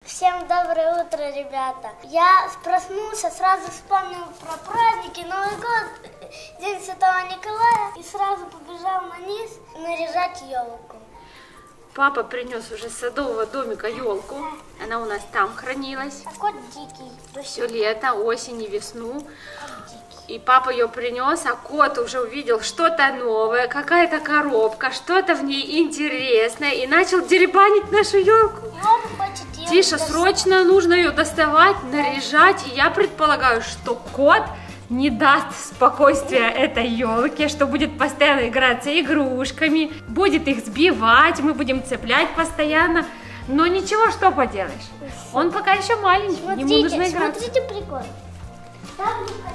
Всем доброе утро, ребята. Я проснулся, сразу вспомнил про праздники, Новый год, День Святого Николая, и сразу побежал на низ наряжать елку. Папа принес уже с садового домика елку. Она у нас там хранилась. А кот дикий. Все лето, осень и весну. И папа ее принес, а кот уже увидел что-то новое, какая-то коробка, что-то в ней интересное, и начал деребанить нашу елку. И он хочет ее Тиша, срочно нужно ее доставать, наряжать. И я предполагаю, что кот не даст спокойствия этой елке, что будет постоянно играться игрушками, будет их сбивать, мы будем цеплять постоянно. Но ничего, что поделаешь. Он пока еще маленький, ему нужно играть. Смотрите прикол. Ставлю кота.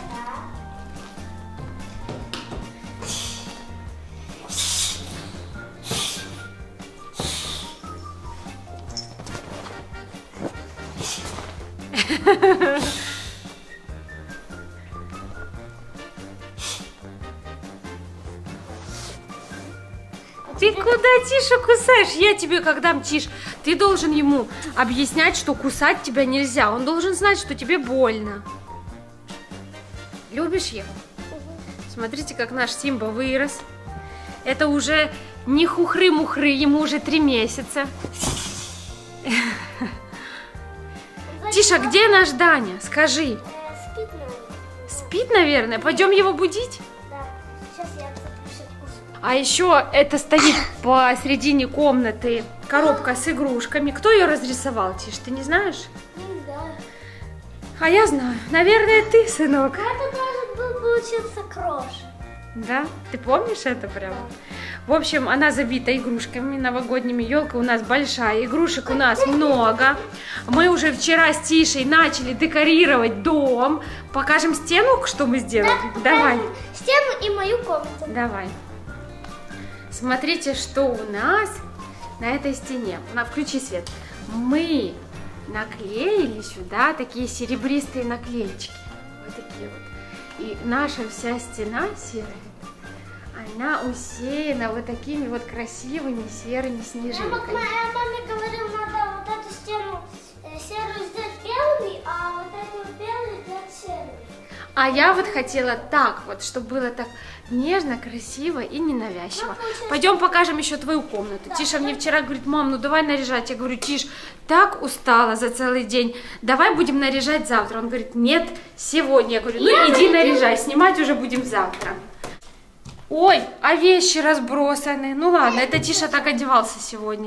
Ты куда Тишу кусаешь? Я тебе когда мчишь, ты должен ему объяснять, что кусать тебя нельзя. Он должен знать, что тебе больно. Любишь его? Смотрите, как наш Симба вырос. Это уже не хухры-мухры, ему уже 3 месяца. Тиша, где наш Даня? Скажи. Спит, наверное. Спит, наверное. Пойдем его будить? Да. Сейчас я отцеплюсь от куска. А еще это стоит посередине комнаты коробка с игрушками. Кто ее разрисовал, Тиш, ты не знаешь? Не знаю. А я знаю. Наверное, ты, сынок. Это должен был получиться крош. Да? Ты помнишь это прямо? В общем, она забита игрушками новогодними. Елка у нас большая, игрушек у нас много. Мы уже вчера с Тишей начали декорировать дом. Покажем стену, что мы сделали? Да, Давай. Стену и мою комнату. Давай. Смотрите, что у нас на этой стене. Включи свет. Мы наклеили сюда такие серебристые наклеечки. Вот такие вот. И наша вся стена серая, она усеяна вот такими вот красивыми серыми снежинками. Я маме говорила, надо вот эту стену серую сделать белыми, а вот эту вот белую сделать серой. А я вот хотела так вот, чтобы было так нежно, красиво и ненавязчиво. Пойдем покажем еще твою комнату. Да, Тиша мне вчера говорит: мам, ну давай наряжать. Я говорю: Тиш, так устала за целый день, давай будем наряжать завтра. Он говорит: нет, сегодня. Я говорю: ну иди наряжай, снимать уже будем завтра. Ой, а вещи разбросаны. Ну ладно, это Тиша так одевался сегодня.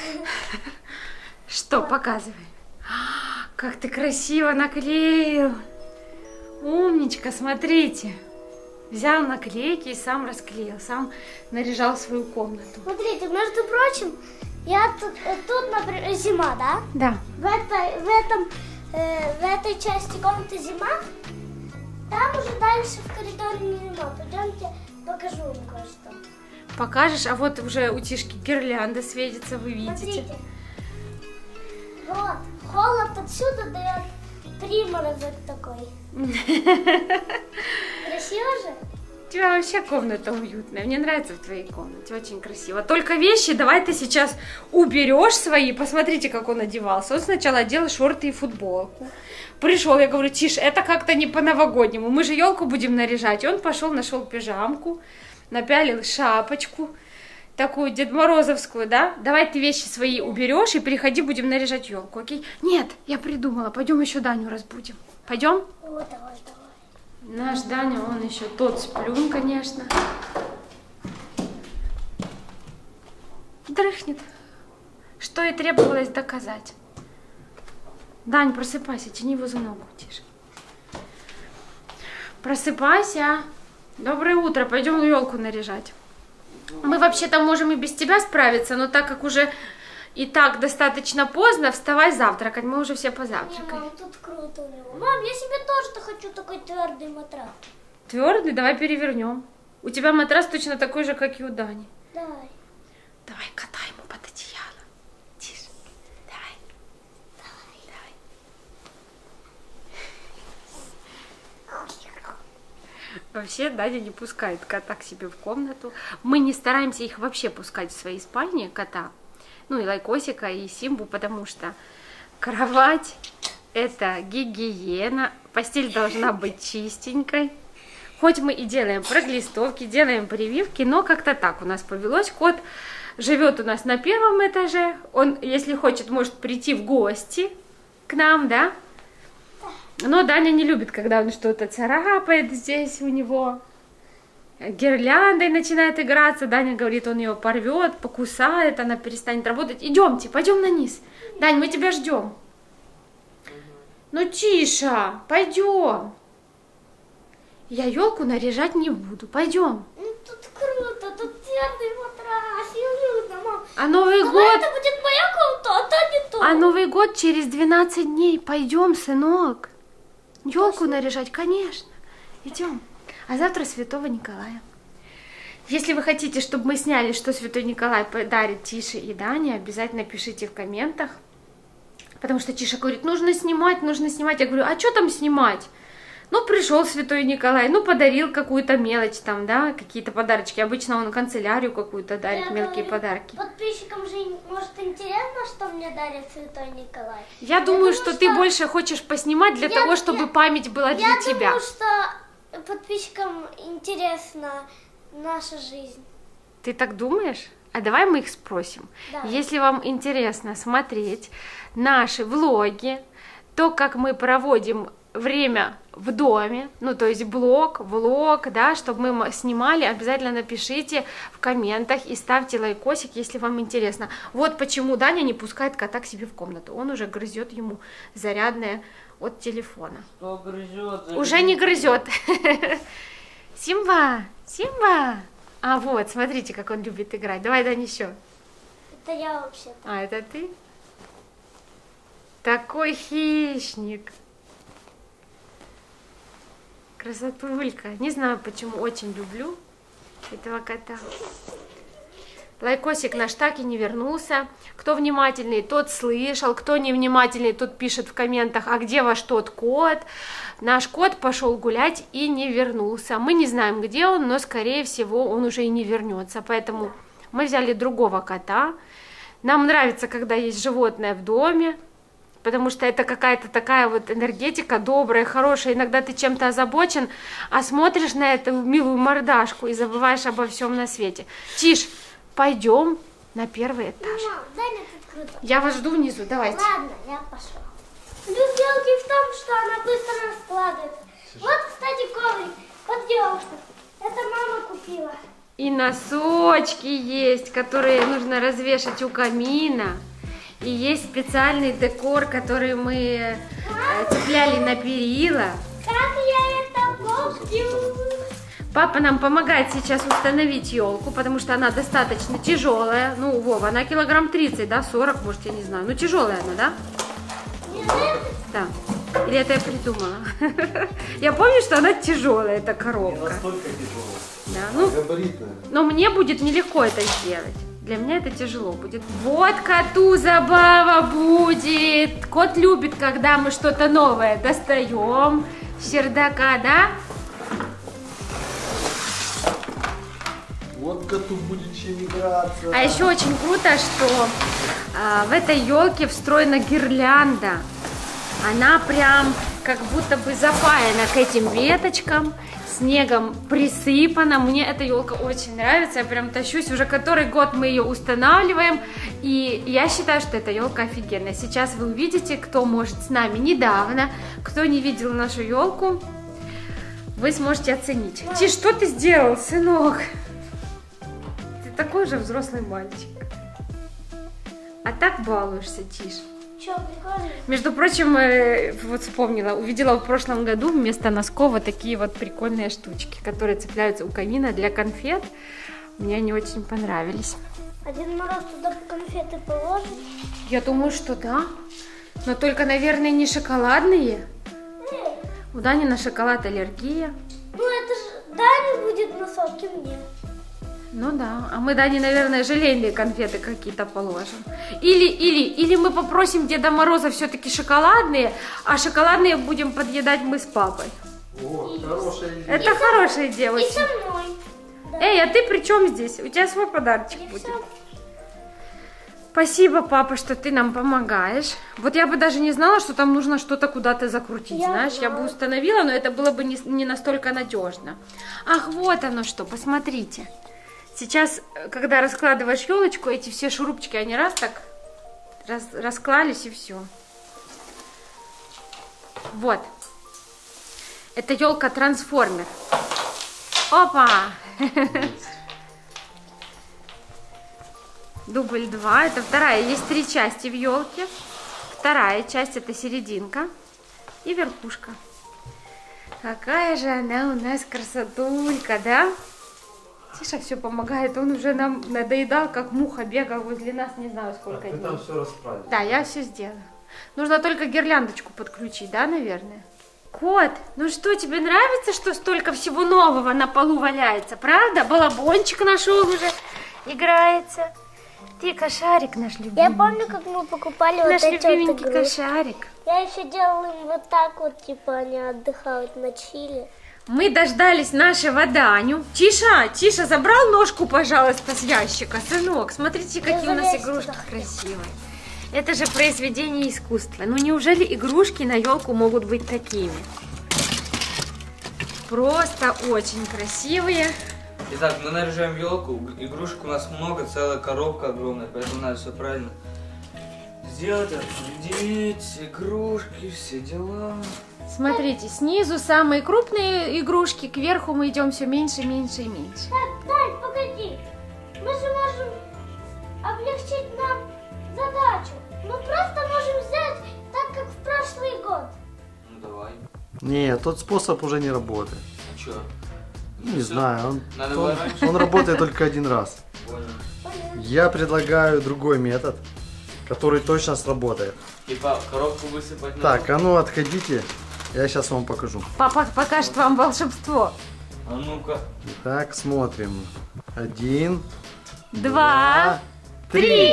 Что, показывай. Как ты красиво наклеил. Умничка, смотрите. Взял наклейки и сам расклеил, сам наряжал свою комнату. Смотрите, между прочим, я тут, например, зима, да? Да. В этой части комнаты зима, там уже дальше в коридоре не зима. Пойдемте, покажу вам кое-что. Покажешь? А вот уже у Тишки гирлянда светится, вы видите. Смотрите. Вот, холод отсюда дает приморозок такой. Красиво же? У тебя вообще комната уютная. Мне нравится в твоей комнате. Очень красиво. Только вещи давай ты сейчас уберешь свои. Посмотрите, как он одевался. Он сначала одел шорты и футболку. Пришел, я говорю: Тиш, это как-то не по-новогоднему. Мы же елку будем наряжать. И он пошел, нашел пижамку, напялил шапочку. Такую Дед Морозовскую, да? Давай ты вещи свои уберешь и приходи, будем наряжать елку, окей? Нет, я придумала. Пойдем еще Даню разбудим. Пойдем? О, давай. Наш Даня, он еще тот сплюн, конечно. Дрыхнет. Что и требовалось доказать. Дань, просыпайся, тяни его за ногу, Тише. Просыпайся. Доброе утро, пойдем елку наряжать. Мы вообще-то можем и без тебя справиться, но так как уже и так достаточно поздно, вставай завтракать, мы уже все позавтракали. Мам, тут круто у него. Мам, я себе тоже хочу такой твердый матрас. Твердый? Давай перевернем. У тебя матрас точно такой же, как и у Дани. Давай. Давай, катай ему под одеяло. Тише. Давай. Вообще Даня не пускает кота к себе в комнату. Мы не стараемся их вообще пускать в свои спальни, кота. Ну и Лайкосика, и Симбу, потому что Кровать – это гигиена, постель должна быть чистенькой. Хоть мы и делаем проглистовки, делаем прививки, но как-то так у нас повелось. Кот живет у нас на первом этаже, он, если хочет, может прийти в гости к нам, да? Но Даня не любит, когда он что-то царапает здесь у него. Гирляндой начинает играться, Даня говорит, он ее порвет, покусает, она перестанет работать. Идемте, пойдем на низ. Дань, мы тебя ждем. Ну, Тиша, пойдем. Я елку наряжать не буду, пойдем. Ну, тут круто, тут твердый матрас, и уютно, мам. А Новый Давай год... это будет моя комната, а то не то. А Новый год через 12 дней. Пойдем, сынок. Елку наряжать, конечно. Идем. А завтра Святого Николая. Если вы хотите, чтобы мы сняли, что Святой Николай подарит Тише и Дане, обязательно пишите в комментах. Потому что Тиша говорит, нужно снимать, нужно снимать. Я говорю, а что там снимать? Ну, пришел Святой Николай, ну, подарил какую-то мелочь там, да, какие-то подарочки. Обычно он канцелярию какую-то дарит, Я мелкие говорю, подарки. Подписчикам же, может, интересно, что мне дарит Святой Николай. Я думаю, что ты больше хочешь поснимать для того, чтобы память была для тебя. Я думаю, что подписчикам интересна наша жизнь. Ты так думаешь? А давай мы их спросим. Да. Если вам интересно смотреть наши влоги, то, как мы проводим время в доме, ну, то есть влог, да, чтобы мы снимали, обязательно напишите в комментах и ставьте лайкосик, если вам интересно. Вот почему Даня не пускает кота к себе в комнату. Он уже грызет ему зарядное от телефона. Что грызет? Уже не грызет. Симба, Симба. А вот, смотрите, как он любит играть. Давай, Дань, еще. Это я вообще-то. А, это ты? Такой хищник. Красотулька. Не знаю, почему очень люблю этого кота. Лайкосик наш так и не вернулся. Кто внимательный, тот слышал. Кто невнимательный, тот пишет в комментах, а где ваш тот кот? Наш кот пошел гулять и не вернулся. Мы не знаем, где он, но, скорее всего, он уже и не вернется. Поэтому мы взяли другого кота. Нам нравится, когда есть животное в доме, потому что это какая-то такая вот энергетика добрая, хорошая. Иногда ты чем-то озабочен, а смотришь на эту милую мордашку и забываешь обо всем на свете. Тиш, пойдем на первый этаж. Мам, дай мне тут круто. Я вас жду внизу, давайте. Ладно, я пошла. Плюс елки в том, что она быстро раскладывается. Вот, кстати, коврик под елку. Это мама купила. И носочки есть, которые нужно развешать у камина. И есть специальный декор, который мы цепляли на перила. Как я это помню? Папа нам помогает сейчас установить елку, потому что она достаточно тяжелая. Ну, Вова, она килограмм 30, да, 40, может, я не знаю. Ну, тяжелая она, да? Да. Или это я придумала? Я помню, что она тяжелая, эта коробка. Настолько тяжелая. Да, ну, Габаритная. но мне будет нелегко это сделать. Для меня это тяжело будет. Вот коту забава будет. Кот любит, когда мы что-то новое достаем с чердака, да? Вот коту будет чем играться. А еще очень круто, что в этой елке встроена гирлянда. Она прям как будто бы запаяна к этим веточкам, снегом присыпана. Мне эта елка очень нравится, я прям тащусь. Уже который год мы ее устанавливаем, и я считаю, что эта елка офигенная. Сейчас вы увидите, кто может с нами недавно, кто не видел нашу елку, вы сможете оценить. Тиш, что ты сделал, сынок? Ты такой же взрослый мальчик. А так балуешься, Тиш. Че, прикольно? Между прочим, вот вспомнила, увидела в прошлом году вместо носков вот такие вот прикольные штучки, которые цепляются у камина для конфет. Мне они очень понравились. Один Мороз туда конфеты положит. Я думаю, что да. Но только, наверное, не шоколадные. У Дани на шоколад аллергия. Ну это же Дане будет носок и мне. Ну да, а мы, Дане, наверное, желейные конфеты какие-то положим. Или мы попросим Деда Мороза все-таки шоколадные, а шоколадные будем подъедать мы с папой. О, хорошая идея. Это хорошая И девочка. со мной. Да. Эй, а ты при чем здесь? У тебя свой подарочек И будет. всё. Спасибо, папа, что ты нам помогаешь. Вот я бы даже не знала, что там нужно что-то куда-то закрутить, знаешь. Я бы установила, но это было бы не настолько надежно. Ах, вот оно что, посмотрите. Сейчас, когда раскладываешь елочку, эти все шурупчики, они раз так расклались и все. Вот. Это елка-трансформер. Опа! Дубль 2. Это вторая. Есть 3 части в елке. Вторая часть это серединка и верхушка. Какая же она у нас красотулька, да? Тиша все помогает. Он уже нам надоедал, как муха, бегал возле нас, не знаю сколько дней. Ты там все расправишь. Да, я все сделаю. Нужно только гирляндочку подключить, да, наверное? Кот, ну что, тебе нравится, что столько всего нового на полу валяется, правда? Балабончик нашел уже, играется. Ты кошарик наш любимый. Я помню, как мы покупали Наш вот эти любименький вот игрушки. кошарик. Я еще делала им вот так вот, типа они отдыхают на чили. Мы дождались нашего Даню. Тиша, забрал ножку, пожалуйста, с ящика, сынок. Смотрите, какие у нас залезть игрушки туда. красивые. Это же произведение искусства. Ну неужели игрушки на елку могут быть такими? Просто очень красивые. Итак, мы наряжаем елку. Игрушек у нас много, целая коробка огромная, поэтому надо все правильно сделать, определить, игрушки, все дела. Смотрите, снизу самые крупные игрушки, кверху мы идем все меньше, меньше и меньше. Так, Дань, погоди. Мы же можем облегчить нам задачу. Мы просто можем взять так, как в прошлый год. Ну давай. Не, тот способ уже не работает. А чё? Не знаю, Надо было раньше. он работает только один раз. Понял. Я предлагаю другой метод, который точно сработает. Типа коробку высыпать на Так, а ну отходите, я сейчас вам покажу. Папа покажет вам волшебство. А ну-ка. Так, смотрим. 1, 2, 3.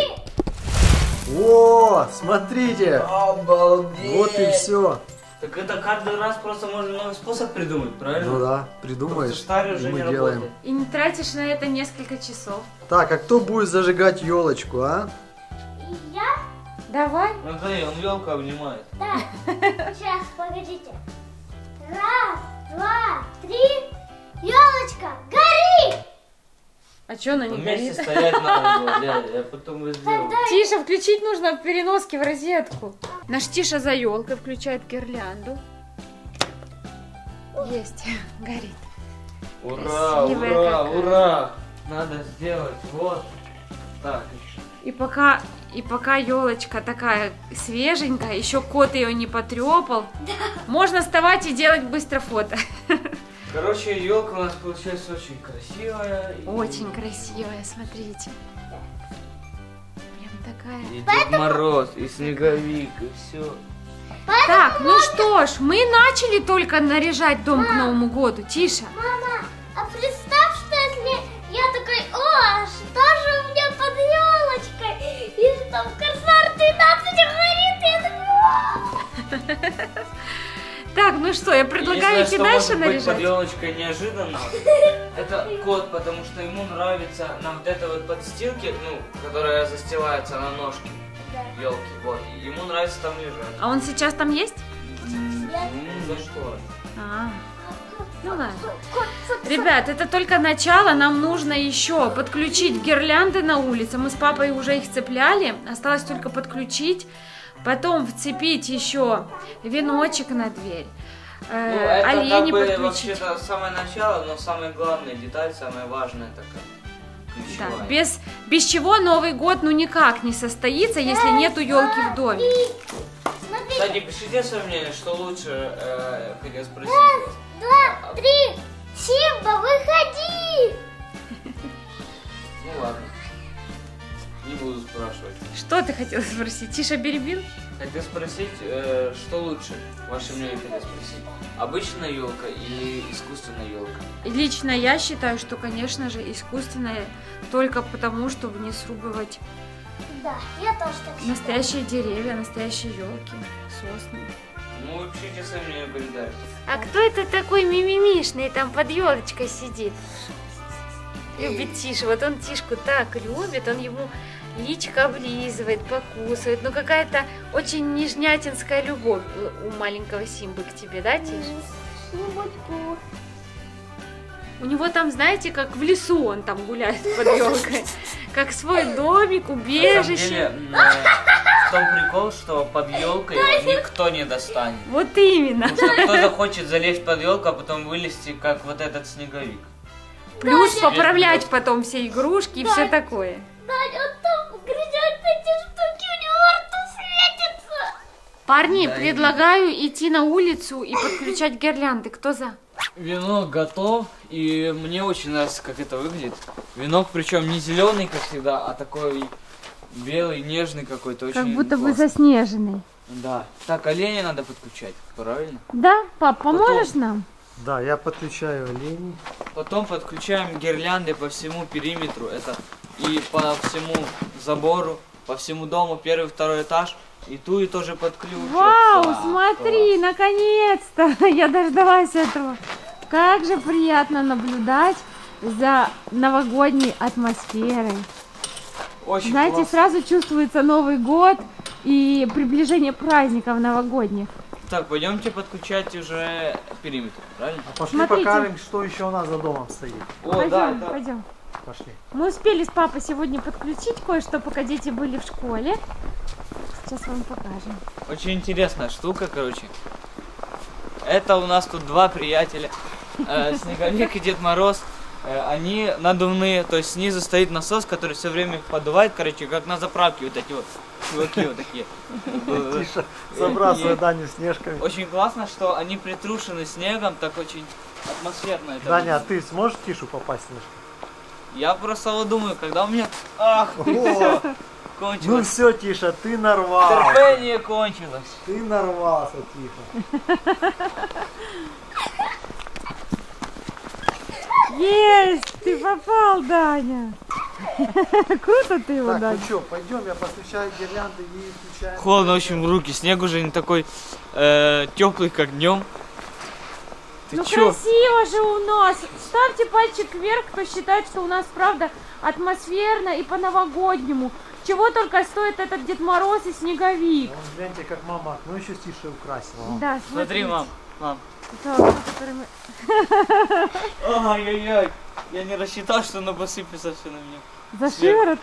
О, смотрите, Обалдеть! вот и все. Так это каждый раз просто можно новый способ придумать, правильно? Ну да, придумаешь, Просто старый и уже мы не делаем. работает. И не тратишь на это несколько часов. Так, а кто будет зажигать елочку, а? И я? Давай. Ну смотри, он елку обнимает. Да. Сейчас, погодите. 1, 2, 3. Елочка, гори! А что она не Вместе горит? стоять надо было, дядя, я потом и сделал. Тиша, включить нужно в переноске в розетку. Наш Тиша за елкой включает гирлянду. Есть, горит. Ура, Красивая ура, какая. ура! Надо сделать вот так. И пока елочка такая свеженькая, еще кот ее не потрепал, можно вставать и делать быстро фото. Короче, елка у нас получается очень красивая. и- Очень красивая, смотрите. Прям такая. И Дед Мороз, и Снеговик, и все. Так, ну что ж, мы начали только наряжать дом к Новому году. Тиша. Мама, а представь, что если я такой, о, что же у меня под елочкой? И там Корсар 13 горит, и я такой, «О!» Так, ну что, я предлагаю идти дальше Под наряжать. елочкой неожиданно. Это кот, потому что ему нравится на вот этой вот подстилке, ну, которая застилается на ножке елки. Вот. и ему нравится там лежать. А он сейчас там есть? За что? А, ну ладно. Ребят, это только начало, нам нужно еще подключить гирлянды на улице. Мы с папой уже их цепляли, осталось только подключить. Потом вцепить еще веночек на дверь. Ну, это Олени как бы подключить. вообще-то самое начало, но самая главная деталь, самая важная такая. Да, Ключевая. без чего Новый год ну никак не состоится, если нету елки в доме. Смотри, Кстати, пишите свое мнение, что лучше, хотел спросить вас. 2, 3, Симба, выходи! Ну ладно. Не буду спрашивать. Что ты хотела спросить? Тиша перебил? Хотел спросить, что лучше? Ваше мнение хотел спросить. Обычная елка или искусственная елка? Лично я считаю, что, конечно же, искусственное только потому, чтобы не срубывать Да, я тоже так считаю. настоящие деревья, настоящие елки, сосны. Ну, вы пишите свое мнение в комментариях. А кто это такой мимимишный там под елочкой сидит? Любит Тишу. Вот он Тишку так любит, он ему личико облизывает, покусывает. Ну, какая-то очень нежнятинская любовь у маленького Симбы к тебе, да, Тиш? У него там, знаете, как в лесу он там гуляет под елкой. Как свой домик, убежище. На самом деле, в том прикол, что под елкой его никто не достанет. Вот именно. Кто захочет залезть под елку, а потом вылезти, как вот этот снеговик. Плюс поправлять потом все игрушки и все такое. Даня, он там грызет эти штуки, у него во рту светится. Парни, Да, предлагаю идти на улицу и подключать гирлянды. Кто за? Венок готов, и мне очень нравится, как это выглядит. Венок, причем не зеленый, как всегда, а такой белый, нежный какой-то, очень Как будто бы классный. заснеженный. Да. Так, оленя надо подключать, правильно? Да, пап, поможешь нам? Да, я подключаю оленей. Потом подключаем гирлянды по всему периметру, это и по всему забору, по всему дому, первый, второй этаж. И ту и тоже подключат. Вау, Да, смотри, класс. наконец-то! Я дождалась этого. Как же приятно наблюдать за новогодней атмосферой. Очень Знаете, классно. сразу чувствуется Новый год и приближение праздников новогодних. Так, пойдемте подключать уже периметр, правильно? А пошли Смотрите. покажем, что еще у нас за домом стоит. О, Пойдем, да, это... пойдем. Пошли. Мы успели с папой сегодня подключить кое-что, пока дети были в школе. Сейчас вам покажем. Очень интересная штука, короче. Это у нас тут два приятеля, Снеговик и Дед Мороз. Они надувные, то есть снизу стоит насос, который все время их подувает, короче, как на заправке вот эти вот чуваки вот такие. Тише, забрасывай Даню снежками. Очень классно, что они притрушены снегом, так очень атмосферно это Даня, а выглядит. ты сможешь Тишу попасть снежками? Я просто вот думаю, когда у меня... Ах, ты всё, Ну кончилось. все, Тиша, ты нарвался. Терпение кончилось. Ты нарвался, Тиша. Есть! Ты попал, Даня! Круто ты его, Так, Даня. ну что, пойдем, я подключаю гирлянды и включаю. Холодно очень в руки, снег уже не такой теплый, как днем. Ты Ну чё? красиво же у нас! Ставьте пальчик вверх, кто считает, что у нас правда атмосферно и по-новогоднему. Чего только стоит этот Дед Мороз и Снеговик. Вон, гляньте, как мама окно еще тише украсила. Вон. Да, Смотри, мам. Это окно, которое мы- Ай-яй-яй. Я не рассчитал, что она посыпется все на меня. За Снег. шиворот.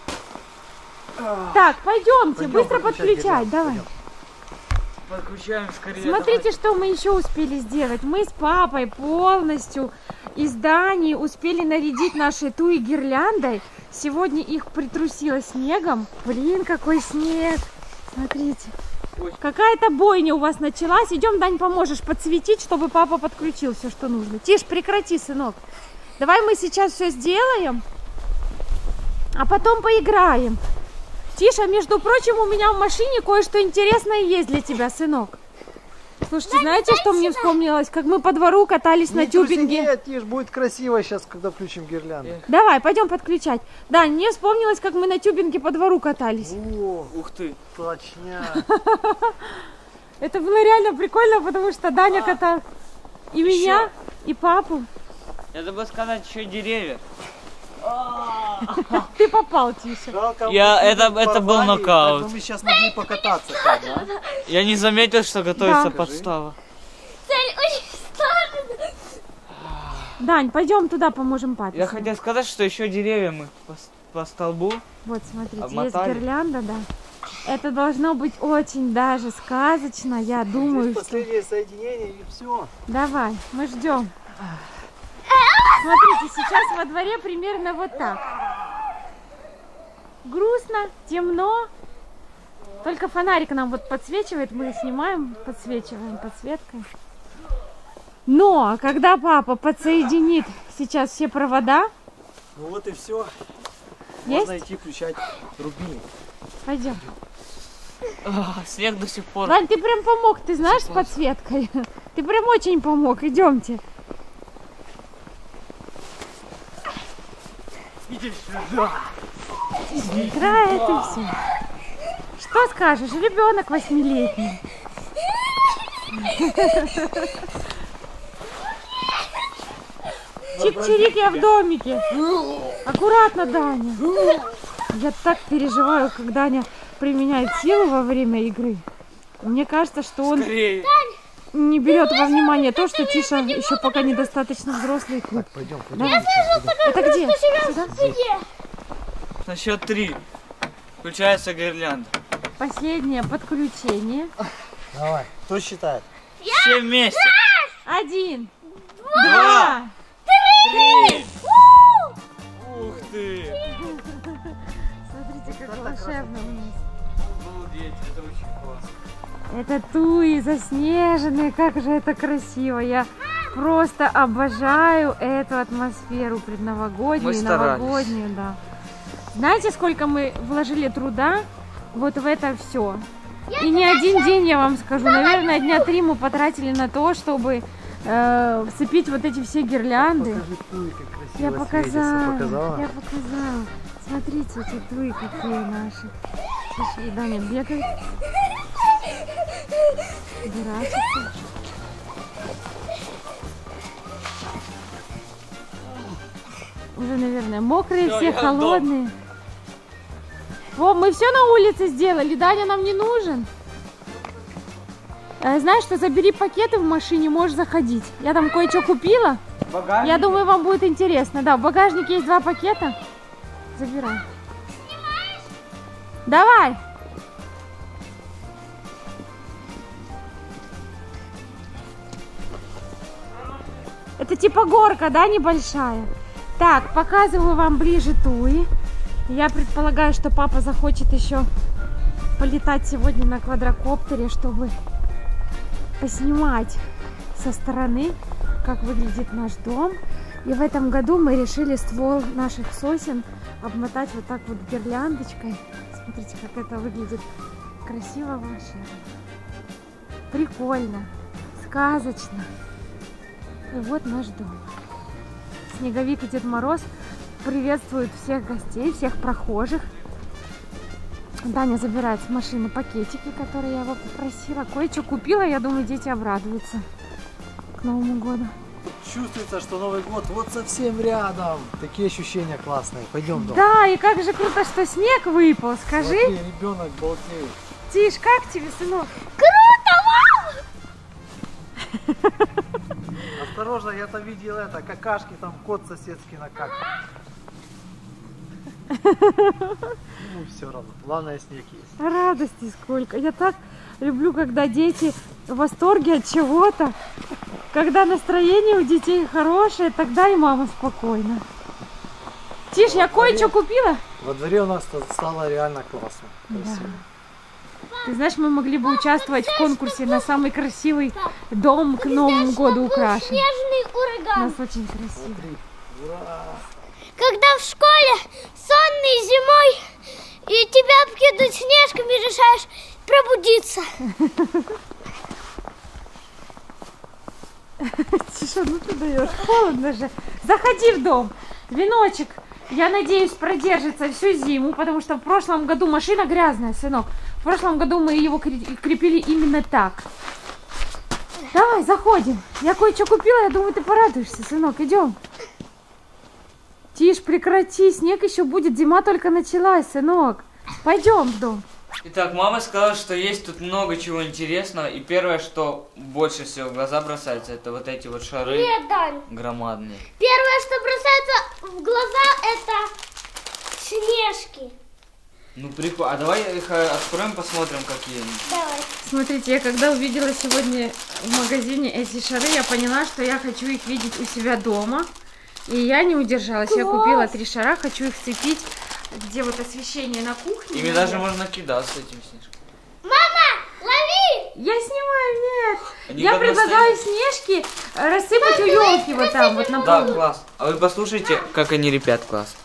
Так, пойдемте, Пойдем быстро подключать подключать, гирлянды, давай. пойдем. Подключаем скорее. Смотрите, что мы еще успели сделать. Мы с папой полностью из Дании успели нарядить наши туи гирляндой. Сегодня их притрусило снегом. Блин, какой снег. Смотрите. Ой. Какая-то бойня у вас началась. Идем, Дань, поможешь подсветить, чтобы папа подключил все, что нужно. Тише, прекрати, сынок. Давай мы сейчас все сделаем, а потом поиграем. Тиша, между прочим, у меня в машине кое-что интересное есть для тебя, сынок. Слушайте, знаете, что мне вспомнилось? Как мы по двору катались на Не труси, тюбинге. нет, Тиш, будет красиво сейчас, когда включим гирлянды. Давай, пойдем подключать. Да, мне вспомнилось, как мы на тюбинге по двору катались. О, Ух ты. точняк. Это было реально прикольно, потому что Даня катал и меня, и папу. Я забыл сказать еще деревья. Ты попал, Тиша. Жалко, Я- мы это порвали, был нокаут. так бы мы сейчас могли покататься. Так, да? Я не заметил, что готовится Да. подстава. Цель очень старая. Дань, пойдем туда, поможем папе. Я хотел сказать, что еще деревья мы по столбу. Вот, смотрите, Обмотали. есть гирлянда, да. Это должно быть очень даже сказочно, я думаю, Здесь что... последнее соединение и все. Давай, мы ждем. Смотрите, сейчас во дворе примерно вот так. Грустно, темно. Только фонарик нам вот подсвечивает, мы снимаем, подсвечиваем подсветкой. Но когда папа подсоединит сейчас все провода, Ну вот и все. есть? Можно идти включать рубильник. Пойдем. Снег до сих пор. Вань, ты прям помог, ты знаешь, с подсветкой. Ты прям очень помог, идемте. Иди сюда. Играет и все. Что скажешь, ребенок 8-летний. Чик-чирик, я в домике. Аккуратно, Даня. Я так переживаю, когда Аня применяет силу во время игры. Мне кажется, что он не берет во внимание то, что Тиша еще пока недостаточно взрослый клуб. Пойдем, Давай. Это где? Сюда? На счет 3 включается гирлянда. Последнее подключение. Давай, кто считает? Все вместе. 1, 2, 2, 3. Ух ты! Смотрите, как волшебно у нас. Обалдеть, это очень классно. Это туи заснеженные, как же это красиво. Я просто обожаю эту атмосферу предновогоднюю, Мы старались. новогоднюю, да. Знаете, сколько мы вложили труда вот в это все? И не один день, я вам скажу, наверное, дня 3 мы потратили на то, чтобы вцепить вот эти все гирлянды. Покажи туи, как красиво Я светится. Показала? я показала. Смотрите, эти туи какие наши. Слушай, и Даня бегает. Дурачится. Уже, наверное, мокрые Всё, все, я в дом. холодные. О, мы все на улице сделали. Даня нам не нужен. Знаешь что, забери пакеты в машине, можешь заходить. Я там кое-что купила. Багажник. Я думаю, вам будет интересно. Да, в багажнике есть 2 пакета. Забирай. Давай. Это типа горка, да, небольшая? Так, показываю вам ближе туи. Я предполагаю, что папа захочет еще полетать сегодня на квадрокоптере, чтобы поснимать со стороны, как выглядит наш дом. И в этом году мы решили ствол наших сосен обмотать вот так вот гирляндочкой. Смотрите, как это выглядит красиво, волшебно. Прикольно, сказочно. И вот наш дом. Снеговик и Дед Мороз приветствуют всех гостей, всех прохожих. Даня забирает с машины пакетики, которые я его попросила. Кое-что купила, я думаю, дети обрадуются к Новому году. Чувствуется, что Новый год вот совсем рядом. Такие ощущения классные. Пойдем в дом. Да, и как же круто, что снег выпал, скажи. Смотри, ребенок балдеет. Тиш, как тебе, сынок? Осторожно, я-то видел это, какашки, там кот соседский накакал. Ну, все равно. Главное, снег есть. Радости сколько. Я так люблю, когда дети в восторге от чего-то. Когда настроение у детей хорошее, тогда и мама спокойна. Тиш, я кое-что купила. Во дворе у нас стало реально классно. Красиво. Ты знаешь, мы могли бы участвовать в конкурсе на самый красивый дом к Новому году украшен. Снежный У ураган. нас очень красиво. Ура! Когда в школе сонный зимой и тебя обкидывают снежками, решаешь пробудиться. Тише, ну ты даешь, холодно же. Заходи в дом. Веночек, я надеюсь, продержится всю зиму, потому что в прошлом году машина грязная, сынок. В прошлом году мы его крепили именно так. Давай, заходим. Я кое-что купила, я думаю, ты порадуешься, сынок. Идем. Тише, прекрати, снег еще будет, зима только началась, сынок. Пойдем в дом. Итак, мама сказала, что есть тут много чего интересного. И первое, что больше всего в глаза бросается, это вот эти вот шары Нет, Дань. громадные. Первое, что бросается в глаза, это снежки. Ну прикольно. А давай их откроем, посмотрим, какие они. Давай. Смотрите, я когда увидела сегодня в магазине эти шары, я поняла, что я хочу их видеть у себя дома. И я не удержалась. Я купила 3 шара, хочу их вцепить, где вот освещение на кухне. Ими даже можно кидаться этим снежком. Мама, лови! Я снимаю, нет. Они Я как предлагаю снежки рассыпать у елки вот там, вот на Да, полу. класс. А вы послушайте, как они репят, класс.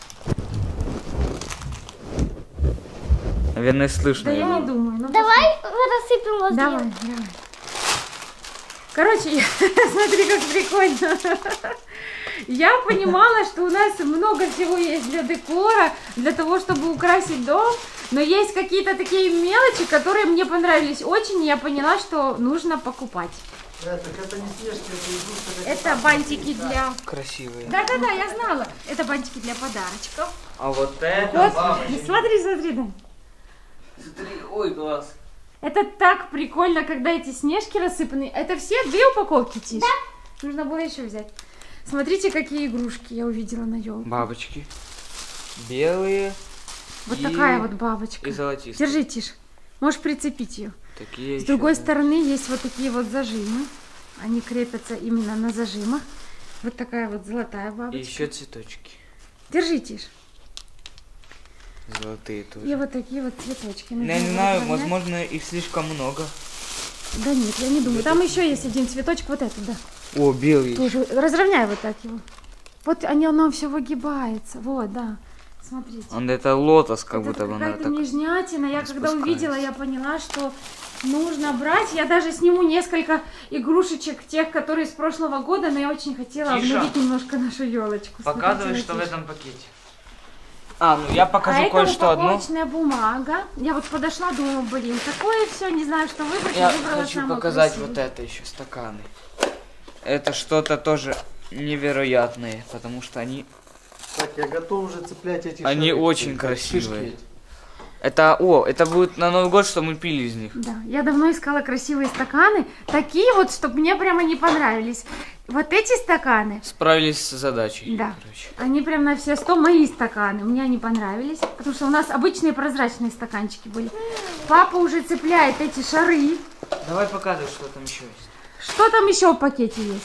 Наверное, слышно. Да я не думаю. Ну, Давай рассыпем возле. давай, давай. Короче, смотри, как прикольно. Я понимала, что у нас много всего есть для декора, для того, чтобы украсить дом. Но есть какие-то такие мелочи, которые мне понравились очень, и я поняла, что нужно покупать. Так это не снежки, это игрушка. Это бантики для... Красивые. Да-да-да, я знала. Это бантики для подарочков. А вот это, Вот, бабочки. смотри, смотри, да. Смотри, ой, класс. Это так прикольно, когда эти снежки рассыпаны. Это все 2 упаковки, Тиш? Да. Нужно было еще взять. Смотрите, какие игрушки я увидела на елке. Бабочки. Белые. Вот и... такая вот бабочка. И золотистые. Держи, Тиш. Можешь прицепить ее. Такие С другой да. стороны есть вот такие вот зажимы. Они крепятся именно на зажимах. Вот такая вот золотая бабочка. И еще цветочки. Держи, Тиш. Золотые тоже. И вот такие вот цветочки. Я Нужно не знаю, разровнять. возможно, их слишком много. Да нет, я не думаю. Там еще есть один цветочек, вот этот, да. О, белый. Тоже разровняй вот так его. Вот оно все выгибается. Вот, да. Смотрите. Он это лотос, как Это будто бы она какая-то так. нежнятина. Я когда распускается. увидела, я поняла, что нужно брать. Я даже сниму несколько игрушечек, тех, которые с прошлого года, но я очень хотела Тише. обновить немножко нашу елочку. Показывай, что в этом пакете. А, ну я покажу А это кое-что одно. упаковочная бумага. Я вот подошла, думаю, блин, такое все, не знаю, что выбрать. Я выбрала хочу самую показать красивую. вот это еще стаканы. Это что-то тоже невероятное, потому что они Так, я готов уже цеплять эти Они шарики, очень как красивые. шишки. это будет на Новый год, что мы пили из них. Да, я давно искала красивые стаканы, такие вот, чтобы мне прямо не понравились. Вот эти стаканы, Справились с задачей. да, короче. они прям на все 100 мои стаканы, мне они понравились, потому что у нас обычные прозрачные стаканчики были. Папа уже цепляет эти шары. Давай показывай, что там еще есть. Что там еще в пакете есть?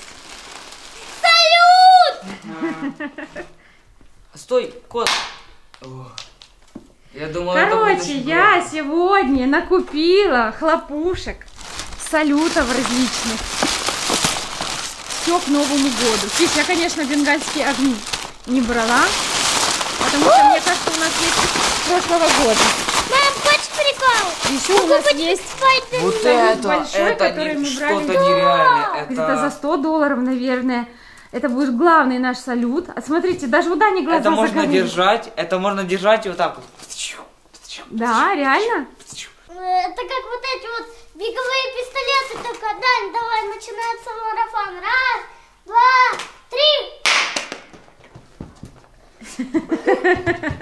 Стой, кот. О, я думал, это будет Короче, очень я громко. сегодня накупила хлопушек, салютов различных. Все к Новому году. Тиш, я, конечно, бенгальские огни не брала, потому что, мне кажется, у нас есть с прошлого года. Мам, хочешь прикол? Еще у нас есть Вот салют это, большой, это который мы что-то брали. нереальное. Где-то за $100, наверное. Это будет главный наш салют. А смотрите, даже у Дани глаза Это можно загорелись. держать и вот так вот. Да, реально? Это как вот эти вот беговые пистолеты, только, Дань, давай, начинается марафон. 1, 2,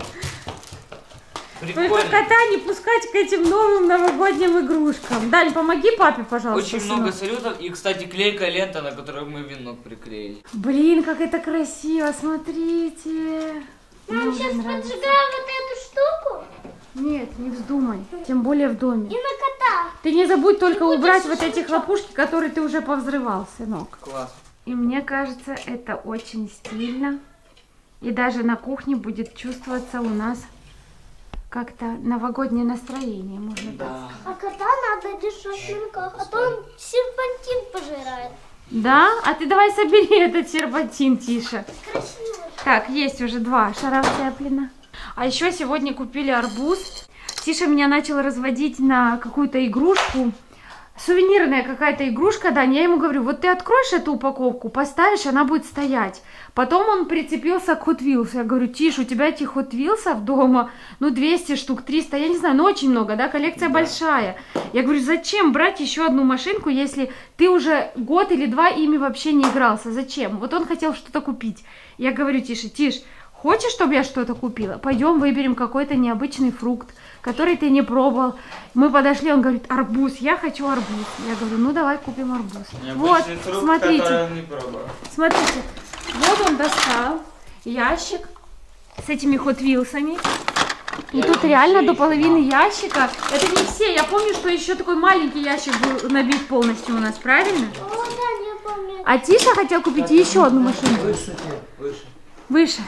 3. Только Прикольно. кота не пускать к этим новым новогодним игрушкам. Дань, помоги папе, пожалуйста. Очень сынок. много салютов. И, кстати, клейкая лента, на которую мы венок приклеили. Блин, как это красиво, смотрите. Мне Мам, уже сейчас нравится. поджигаем вот эту штуку Нет, не вздумай, тем более в доме. и на кота. Ты не забудь только будешь убрать вот эти шашлычок. хлопушки, которые ты уже повзрывал, сынок. Класс. И мне кажется, это очень стильно. И даже на кухне будет чувствоваться у нас как-то новогоднее настроение, можно так сказать. Да. А кота надо держать на руках, а то он серпантин пожирает. Да? А ты давай собери этот серпантин, Тиша. Красиво. Так, есть уже 2 шара вцеплено. А еще сегодня купили арбуз. Тиша меня начал разводить на какую-то игрушку. Сувенирная какая-то игрушка, да, я ему говорю, вот ты откроешь эту упаковку, поставишь, она будет стоять. Потом он прицепился к Hot Wheels. Я говорю, Тиш, у тебя этих Hot Wheels дома, ну 200 штук, 300, я не знаю, но очень много, да, коллекция большая. Я говорю, зачем брать еще одну машинку, если ты уже год или 2 ими вообще не игрался, зачем? Вот он хотел что-то купить. Я говорю, Тише, Тиш, хочешь, чтобы я что-то купила? Пойдем выберем какой-то необычный фрукт, который ты не пробовал. Мы подошли, он говорит, арбуз, я хочу арбуз. Я говорю, ну давай купим арбуз. Вот, смотрите, смотрите, вот он достал ящик с этими Hot Wheels'ами. И тут реально до половины ящика. Это не все, я помню, что еще такой маленький ящик был набит полностью у нас, правильно? О, да, я помню. А Тиша хотел купить еще одну машинку. Выше. Выше,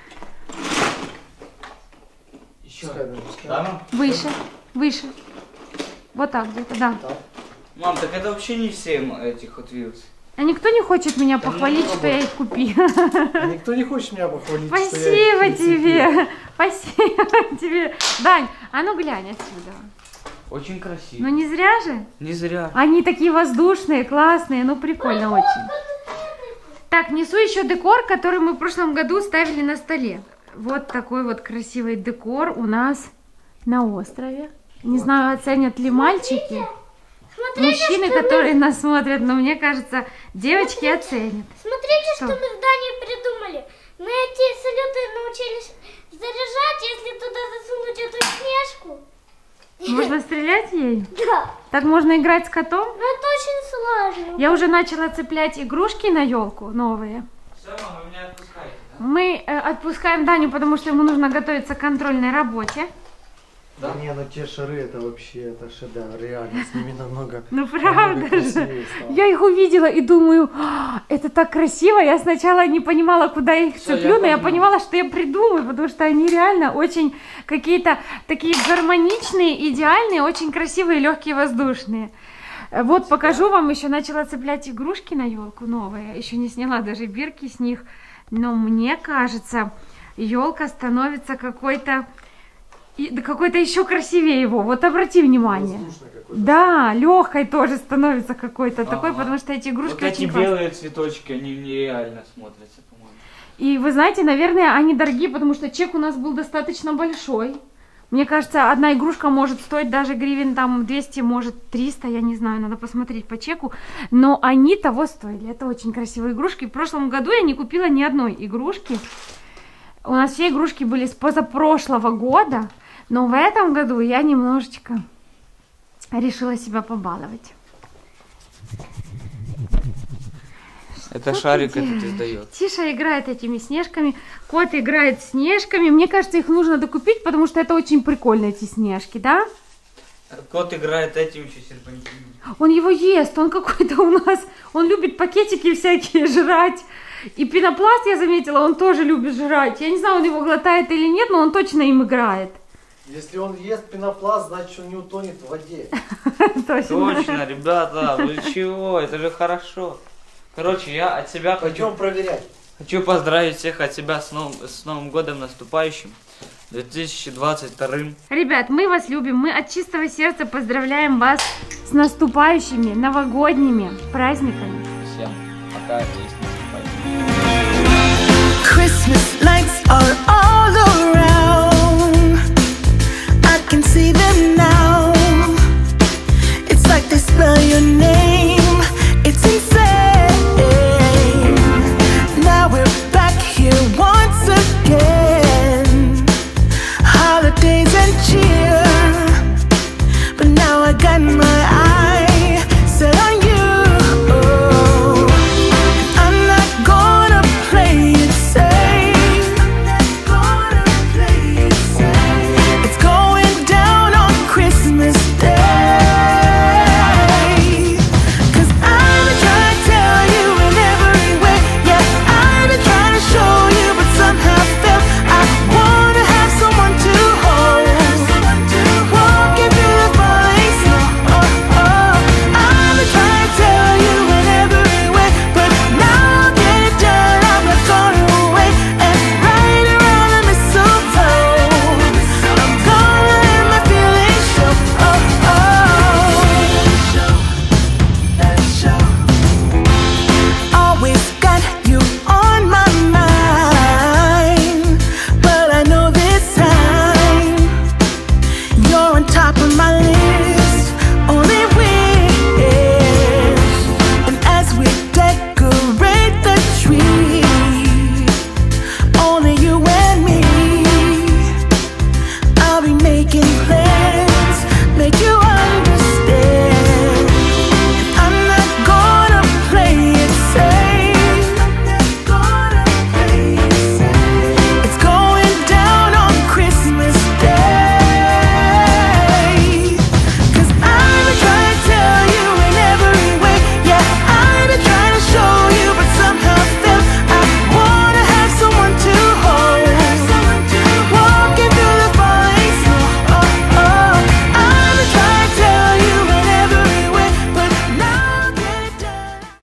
Еще. Пускай даже, пускай. Да, мам? выше, выше. Вот так где-то, да. Мам, так это вообще не все эти Hot Wheels. А никто не хочет меня Да ну, похвалить, что я работай. их купила. Никто не хочет меня похвалить, что я Спасибо их прицепил. тебе. Спасибо тебе. Дань, а ну глянь отсюда. Очень Ну красиво. не зря же. Не зря. Они такие воздушные, классные, ну прикольно очень. Так, несу еще декор, который мы в прошлом году ставили на столе. Вот такой вот красивый декор у нас на острове. Не знаю, оценят ли мальчики, Смотрите, мужчины, что которые нас смотрят, но мне кажется, девочки оценят. Смотрите, Что? что мы в здании придумали. Мы эти салюты научились заряжать, если туда засунуть эту снежку. Можно стрелять ей? Да. Так можно играть с котом? Но это очень сложно. Я уже начала цеплять игрушки на елку новые. Все, мама, вы меня отпускаете, да? Мы отпускаем Даню, потому что ему нужно готовиться к контрольной работе. Да не, ну те шары это вообще, это шедевр, реально, с ними намного, Ну намного правда же. красивее стало. Я их увидела и думаю, «А, это так красиво. Я сначала не понимала, куда я их Всё, цеплю, но я понял. понимала, что я придумаю, потому что они реально очень какие-то такие гармоничные, идеальные, очень красивые, легкие, воздушные. Вот покажу вам, еще начала цеплять игрушки на елку новые, еще не сняла даже бирки с них, но мне кажется, елка становится какой-то еще красивее его. Вот обрати внимание. Воздушный какой-то. Да, легкой тоже становится какой-то такой, Ага. потому что эти игрушки Вот эти очень классные. белые цветочки, они нереально смотрятся, по-моему. И вы знаете, наверное, они дорогие, потому что чек у нас был достаточно большой. Мне кажется, одна игрушка может стоить даже гривен там 200, может 300, я не знаю, надо посмотреть по чеку. Но они того стоили. Это очень красивые игрушки. В прошлом году я не купила ни одной игрушки. У нас все игрушки были с позапрошлого года. Но в этом году я немножечко решила себя побаловать. Это Что шарик ты этот делаешь? издает. Тиша играет этими снежками, кот играет снежками. Мне кажется, их нужно докупить, потому что это очень прикольно, эти снежки, да? Кот играет этим еще серпантином. Он его ест, он какой-то у нас, он любит пакетики всякие жрать. И пенопласт, я заметила, он тоже любит жрать. Я не знаю, он его глотает или нет, но он точно им играет. Если он ест пенопласт, значит он не утонет в воде. Точно, ребята, вы чего? Это же хорошо. Короче, я от себя Пойдем проверять. хочу поздравить всех от себя с Новым годом наступающим, 2022. Ребят, мы вас любим, мы от чистого сердца поздравляем вас с наступающими новогодними праздниками. Всем пока и с наступающим. Christmas lights are all around. I can see them now. It's like they spell your name.